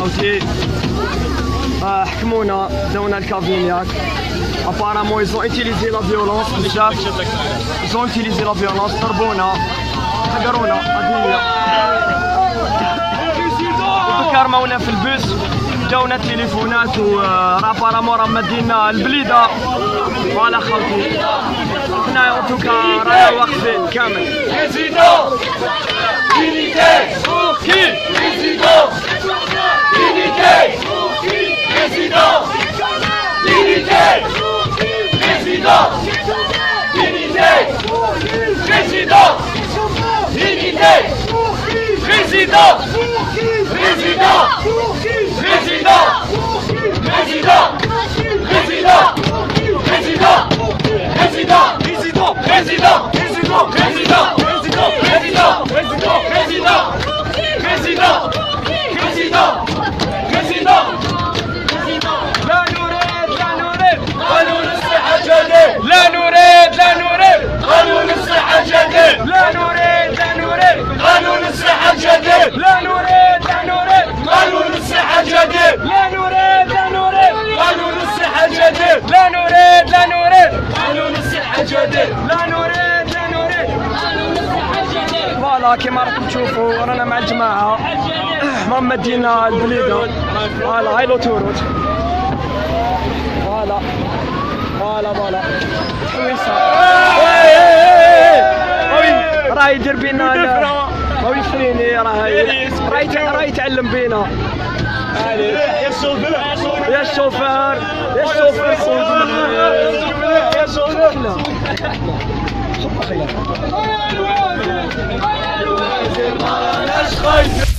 خوتي حكمونا داونا الكابين ياك ابارامون ايزون اوتيليزي لا فيولونس بزاف ايزون اوتيليزي لا فيولونس ضربونا حقرونا هذه هي دوكا رماونا في البوس جاونا التليفونات وراه ابارامون راه مدينا البليده فوالا خوتي حنا دوكا رانا واقفين كامل Président, unité, qui? Président, unité, président, unité, président, unité, président, unité, président, président, président, président, président, président, président, président, président, président, président, président, président, président, président, président, président, لا نريد لا نريد قانون الصحة الجديد لا نريد لا نريد قانون الصحة الجديد لا نريد لا نريد قانون الصحة الجديد لا نريد لا نريد قانون الصحة الجديد لا نريد لا نريد قانون الصحة الجديد لا نريد لا نريد قانون الصحة الجديد لا نريد لا نريد قانون الصحة الجديد فوالا كيما راكم تشوفوا رانا مع الجماعه راهم مدينا البليده فوالا هاي لوتوروت فوالا فوالا فوالا حويصه راه يدير بينا راه يفريني راه يتعلم بينا يا الشوفير يا الشوفير يا الشوفير يا الشوفير شوف